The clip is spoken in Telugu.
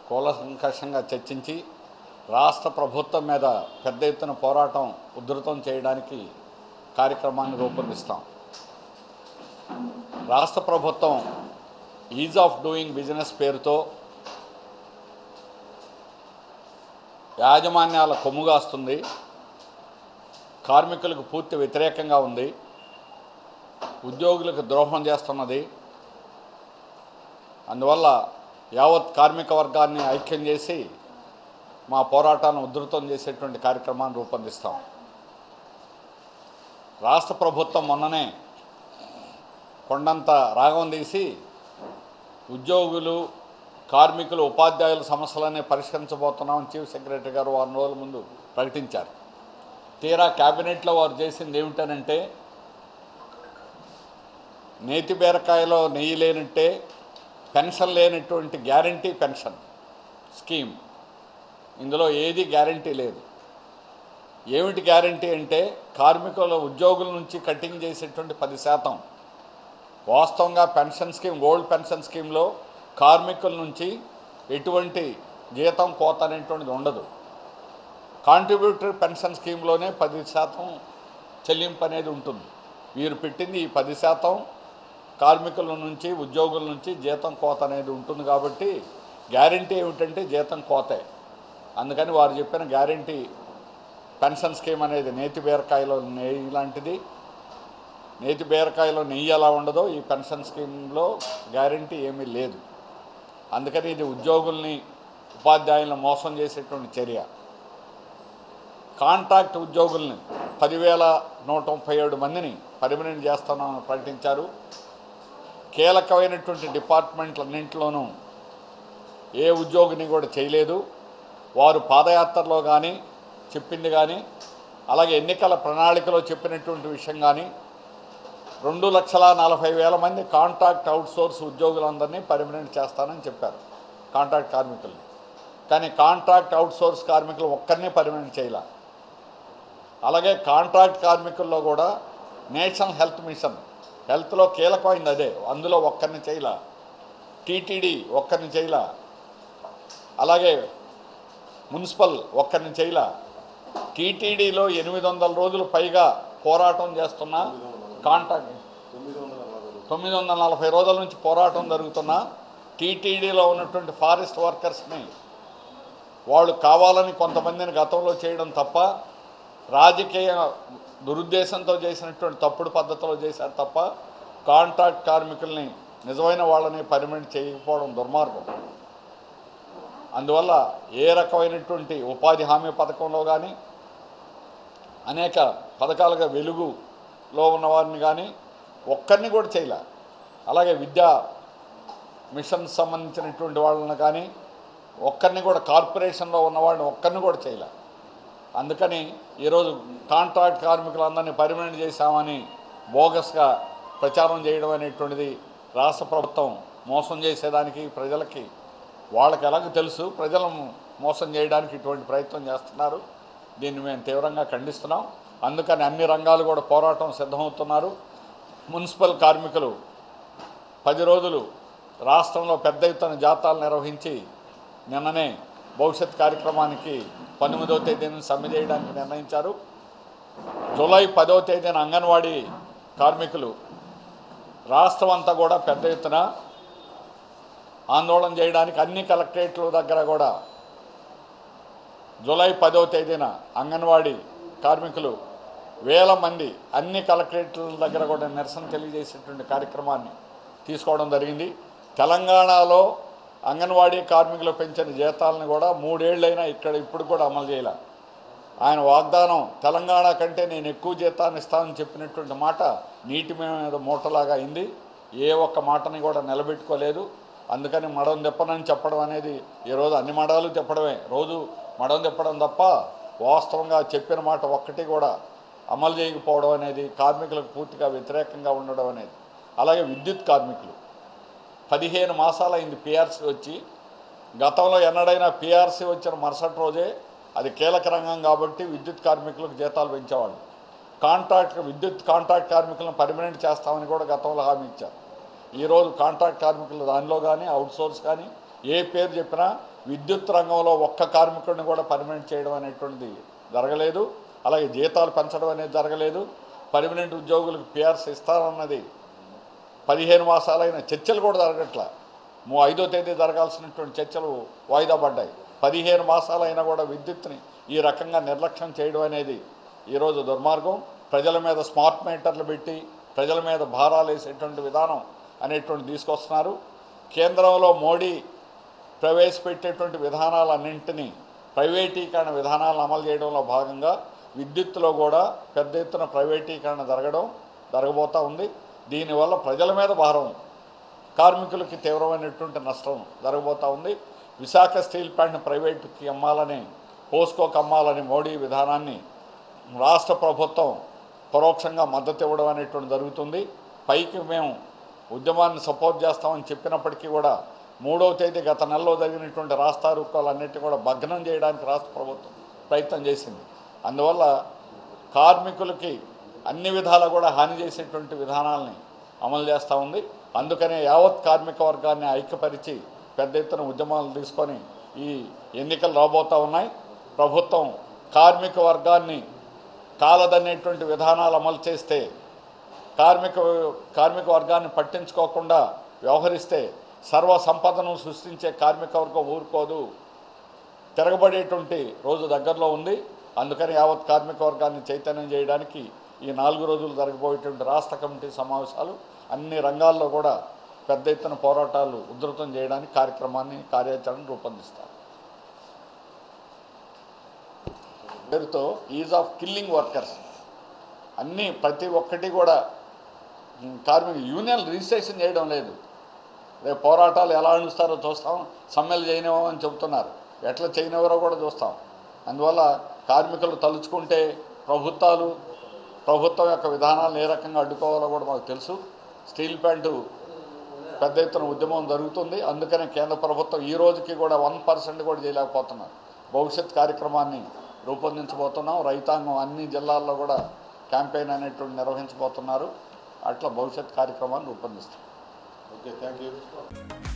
కూలంకషంగా చర్చించి రాష్ట్ర ప్రభుత్వం మీద పెద్ద ఎత్తున పోరాటం ఉధృతం చేయడానికి కార్యక్రమాన్ని రూపొందిస్తాం. రాష్ట్ర ప్రభుత్వం ఈజ్ ఆఫ్ డూయింగ్ బిజినెస్ పేరుతో యాజమాన్యాల కొమ్ముగాస్తుంది, కార్మికులకు పూర్తి వ్యతిరేకంగా ఉంది, ఉద్యోగులకు ద్రోహం చేస్తున్నది. అందువల్ల యావత్ కార్మిక వర్గాన్ని ఐక్యం చేసి మా పోరాటాన్ని ఉధృతం చేసేటువంటి కార్యక్రమాన్ని రూపొందిస్తాం. రాష్ట్ర ప్రభుత్వం మొన్ననే కొండంత రాగం తీసి ఉద్యోగులు, కార్మికులు, ఉపాధ్యాయుల సమస్యలన్నీ పరిష్కరించబోతున్నామని చీఫ్ సెక్రటరీ గారు 6 రోజుల ముందు ప్రకటించారు. తీరా క్యాబినెట్లో వారు చేసింది ఏమిటనంటే, నేతి బీరకాయలో నెయ్యి లేనట్టే పెన్షన్ లేనటువంటి గ్యారంటీ పెన్షన్ స్కీమ్, ఇందులో ఏది గ్యారంటీ లేదు. ఏమిటి గ్యారంటీ అంటే, కార్మికుల ఉద్యోగుల నుంచి కటింగ్ చేసేటువంటి 10%. వాస్తవంగా పెన్షన్ స్కీమ్, ఓల్డ్ పెన్షన్ స్కీమ్లో కార్మికుల నుంచి ఎటువంటి జీతం కోత అనేటువంటిది ఉండదు. కాంట్రిబ్యూటరీ పెన్షన్ స్కీమ్లోనే 10% చెల్లింపు అనేది ఉంటుంది. వీరు పెట్టింది ఈ 10% కార్మికుల నుంచి, ఉద్యోగుల నుంచి జీతం కోత అనేది ఉంటుంది. కాబట్టి గ్యారంటీ ఏమిటంటే జీతం కోతే. అందుకని వారు చెప్పిన గ్యారంటీ పెన్షన్ స్కీమ్ అనేది నేతి బీరకాయలో నెయ్యి లాంటిది. నేతి బీరకాయలో నెయ్యి ఎలా ఉండదో ఈ పెన్షన్ స్కీమ్లో గ్యారంటీ ఏమీ లేదు. అందుకని ఇది ఉద్యోగుల్ని, ఉపాధ్యాయులను మోసం చేసేటువంటి చర్య. కాంట్రాక్ట్ ఉద్యోగుల్ని 10,137 మందిని పర్మనెంట్ చేస్తున్నామని ప్రకటించారు. కీలకమైనటువంటి డిపార్ట్మెంట్లన్నింటిలోనూ ఏ ఉద్యోగిని కూడా చేయలేదు. వారు పాదయాత్రలో కానీ చెప్పింది కానీ, అలాగే ఎన్నికల ప్రణాళికలో చెప్పినటువంటి విషయం కానీ 2,40,000 మంది కాంట్రాక్ట్ అవుట్సోర్స్ ఉద్యోగులందరినీ పర్మనెంట్ చేస్తానని చెప్పారు, కాంట్రాక్ట్ కార్మికుల్ని. కానీ కాంట్రాక్ట్ అవుట్సోర్స్ కార్మికులు ఒక్కరిని పర్మనెంట్ చేయాల. అలాగే కాంట్రాక్ట్ కార్మికుల్లో కూడా నేషనల్ హెల్త్ మిషన్, హెల్త్లో కీలకమైంది అదే, అందులో ఒక్కరిని చేయాల. టీటీడీ ఒక్కరిని చేయాల. అలాగే మున్సిపల్ ఒక్కరిని చేయాల. టీటీడీలో 800 రోజులు పైగా పోరాటం చేస్తున్న కాంట్రాక్ట్ 940 రోజుల నుంచి పోరాటం జరుగుతున్న టీటీడీలో ఉన్నటువంటి ఫారెస్ట్ వర్కర్స్ని వాళ్ళు కావాలని కొంతమందిని గతంలో చేయడం తప్ప, రాజకీయ దురుద్దేశంతో చేసినటువంటి తప్పుడు పద్ధతిలో చేశారు తప్ప, కాంట్రాక్ట్ కార్మికుల్ని నిజమైన వాళ్ళని పర్మనెంట్ చేయకపోవడం దుర్మార్గం. అందువల్ల ఏ రకమైనటువంటి ఉపాధి హామీ పథకంలో కానీ, అనేక పథకాలుగా వెలుగులో ఉన్నవారిని కానీ ఒక్కరిని కూడా చేయలే. అలాగే విద్యా మిషన్ సంబంధించినటువంటి వాళ్ళని కానీ ఒక్కరిని కూడా, కార్పొరేషన్లో ఉన్నవాడిని ఒక్కరిని కూడా చేయలే. అందుకని ఈరోజు కాంట్రాక్ట్ కార్మికులందరినీ పర్మనెంట్ చేశామని బోగస్గా ప్రచారం చేయడం అనేటువంటిది రాష్ట్ర ప్రభుత్వం మోసం చేసేదానికి, ప్రజలకి వాళ్ళకి ఎలాగో తెలుసు, ప్రజలను మోసం చేయడానికి ఇటువంటి ప్రయత్నం చేస్తున్నారు. దీన్ని మేము తీవ్రంగా ఖండిస్తున్నాం. అందుకని అన్ని రంగాలు కూడా పోరాటం సిద్ధమవుతున్నారు. మున్సిపల్ కార్మికులు 10 రోజులు రాష్ట్రంలో పెద్ద ఎత్తున జాతాలు నిర్వహించి నిన్ననే భవిష్యత్ కార్యక్రమానికి 19వ తేదీన సమ్మె చేయడానికి నిర్ణయించారు. జూలై 10వ తేదీన అంగన్వాడీ కార్మికులు రాష్ట్రం అంతా కూడా పెద్ద ఎత్తున ఆందోళన చేయడానికి అన్ని కలెక్టరేట్ల దగ్గర కూడా జూలై 10వ తేదీన అంగన్వాడీ కార్మికులు 1000 మంది అన్ని కలెక్టరేట్ల దగ్గర కూడా నిరసన తెలియజేసేటువంటి కార్యక్రమాన్ని తీసుకోవడం జరిగింది. తెలంగాణలో అంగన్వాడీ కార్మికులు పెంచిన జీతాలను కూడా 3 ఏళ్ళైనా ఇప్పుడు కూడా అమలు చేయాల. ఆయన వాగ్దానం తెలంగాణ కంటే నేను ఎక్కువ జీతాన్ని ఇస్తానని చెప్పినటువంటి మాట నీటి మీద మూటలాగా అయింది. ఏ ఒక్క మాటని కూడా నిలబెట్టుకోలేదు. అందుకని మడం తిప్పనని చెప్పడం అనేది ఈరోజు అన్ని మడాలు తిప్పడమే, రోజు మడం తిప్పడం తప్ప వాస్తవంగా చెప్పిన మాట ఒక్కటి కూడా అమలు చేయకపోవడం అనేది కార్మికులకు పూర్తిగా వ్యతిరేకంగా ఉండడం అనేది. అలాగే విద్యుత్ కార్మికులు 15 మాసాలు అయింది పిఆర్సీ వచ్చి. గతంలో ఎన్నడైనా పిఆర్సీ వచ్చిన మరుసటి రోజే, అది కీలక రంగం కాబట్టి విద్యుత్ కార్మికులకు జీతాలు పెంచేవాళ్ళు. విద్యుత్ కాంట్రాక్ట్ కార్మికులను పర్మనెంట్ చేస్తామని కూడా గతంలో హామీ ఇచ్చారు. ఈరోజు కాంట్రాక్ట్ కార్మికులు దానిలో కానీ, అవుట్సోర్స్ కానీ ఏ పేరు చెప్పినా విద్యుత్ రంగంలో ఒక్క కార్మికుడిని కూడా పర్మనెంట్ చేయడం అనేటువంటిది జరగలేదు. అలాగే జీతాలు పెంచడం అనేది జరగలేదు. పర్మనెంట్ ఉద్యోగులకు పిఆర్స్ ఇస్తారన్నది 15 మాసాలైన చర్చలు కూడా జరగట్లా. 5వ తేదీ జరగాల్సినటువంటి చర్చలు వాయిదా పడ్డాయి. 15 మాసాలైనా కూడా విద్యుత్ని ఈ రకంగా నిర్లక్ష్యం చేయడం అనేది ఈరోజు దుర్మార్గం. ప్రజల మీద స్మార్ట్ మీటర్లు పెట్టి ప్రజల మీద భారాలు వేసేటువంటి విధానం అనేటువంటి తీసుకొస్తున్నారు. కేంద్రంలో మోడీ ప్రవేశపెట్టేటువంటి విధానాలన్నింటినీ ప్రైవేటీకరణ విధానాలను అమలు చేయడంలో భాగంగా విద్యుత్తులో కూడా పెద్ద ఎత్తున ప్రైవేటీకరణ జరగబోతూ ఉంది. దీనివల్ల ప్రజల మీద భారం, కార్మికులకి తీవ్రమైనటువంటి నష్టం జరగబోతూ ఉంది. విశాఖ స్టీల్ ప్లాంట్ని ప్రైవేట్కి అమ్మాలని, పోస్కోకి అమ్మాలని మోడీ విధానాన్ని రాష్ట్ర ప్రభుత్వం పరోక్షంగా మద్దతు ఇవ్వడం అనేటువంటి జరుగుతుంది. పైకి మేము ఉద్యమాన్ని సపోర్ట్ చేస్తామని చెప్పినప్పటికీ కూడా 3వ తేదీ గత నెలలో జరిగినటువంటి రాస్తారోకోలన్నింటినీ కూడా భగ్నం చేయడానికి రాష్ట్ర ప్రభుత్వం ప్రయత్నం చేసింది. అందువల్ల కార్మికులకి అన్ని విధాలా కూడా హాని చేసేటువంటి విధానాలని అమలు చేస్తూ ఉంది. అందుకనే యావత్ కార్మిక వర్గాన్ని ఐక్యపరిచి పెద్ద ఎత్తున ఉద్యమాలు తీసుకొని ఈ ఎన్నికలు రాబోతూ ఉన్నాయి. ప్రభుత్వం కార్మిక వర్గాన్ని కాలదనేటువంటి విధానాలు అమలు చేస్తే, కార్మిక వర్గాన్ని పట్టించుకోకుండా వ్యవహరిస్తే సర్వ సంపదను సృష్టించే కార్మిక వర్గం ఊరుకోదు. తిరగబడేటువంటి రోజు దగ్గరలో ఉంది. అందుకని యావత్ కార్మిక వర్గాన్ని చైతన్యం చేయడానికి ఈ 4 రోజులు జరగబోయేటువంటి రాష్ట్ర కమిటీ సమావేశాలు అన్ని రంగాల్లో కూడా పెద్ద ఎత్తున పోరాటాలు ఉధృతం చేయడానికి కార్యాచరణ రూపొందిస్తారు. పేరుతో ఈజ్ ఆఫ్ కిల్లింగ్ వర్కర్స్ అన్నీ ప్రతి ఒక్కటి కూడా కార్మిక యూనియన్ రిజిస్ట్రేషన్ చేయడం లేదు. రేపు పోరాటాలు ఎలా అణుస్తారో చూస్తాం. సమ్మెలు చేయనివ్వమని చెబుతున్నారు, ఎట్లా చేయనివ్వరో కూడా చూస్తాం. అందువల్ల కార్మికులు తలుచుకుంటే ప్రభుత్వం యొక్క విధానాలను ఏ రకంగా అడ్డుకోవాలో కూడా మాకు తెలుసు. స్టీల్ ప్లాంటు పెద్ద ఎత్తున ఉద్యమం జరుగుతుంది. అందుకనే కేంద్ర ప్రభుత్వం ఈ రోజుకి కూడా 1% కూడా చేయలేకపోతున్నారు. భవిష్యత్ కార్యక్రమాన్ని రూపొందించబోతున్నాం. రైతాంగం అన్ని జిల్లాల్లో కూడా క్యాంపెయిన్ అనేటువంటి నిర్వహించబోతున్నారు. అట్లా భవిష్యత్ కార్యక్రమాన్ని రూపొందిస్తాం. Okay, thank you.